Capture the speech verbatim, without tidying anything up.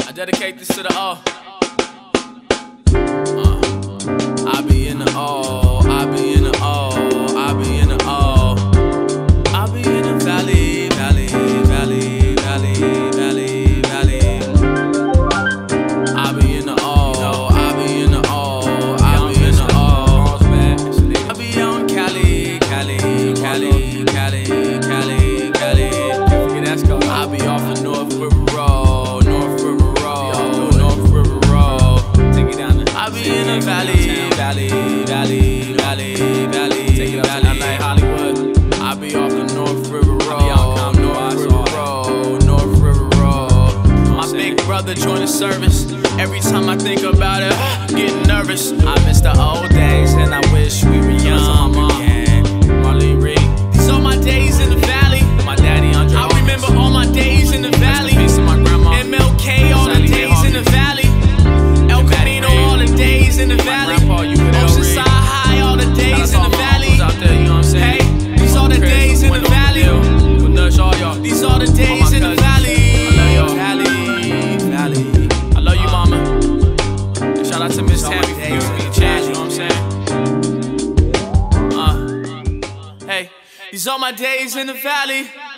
I dedicate this to the all. Uh, I be in the all, I be in the all, I be in the all. I be in the valley, valley, valley, valley, valley, valley. I be in the all, I be in the all, I be in the all. I be on Cali, Cali, Cali, Cali, Cali, Cali. I be off of North River Road, North River Road, North River Road. Take it down there. I be in the valley, valley, valley, valley, valley, take it up valley. Like Hollywood. I be off the North River Road, North River Road, North River Road. My big brother joined the service. Every time I think about it, getting nervous. I miss the old days and I wish we were young again. Marley Reed. These are my days in the valley. My daddy Andre. I remember all my days in the valley. M L K, all the days in the valley. El Camino, all the days in the valley. Oceanside High, all the days in the valley. Hey, these are the days in the valley. These are the days in the valley. Valley, valley. I love you, mama. Shout out to Miss Tammy for giving me a chance, you know what I'm saying? Uh, hey, these are my days in the valley.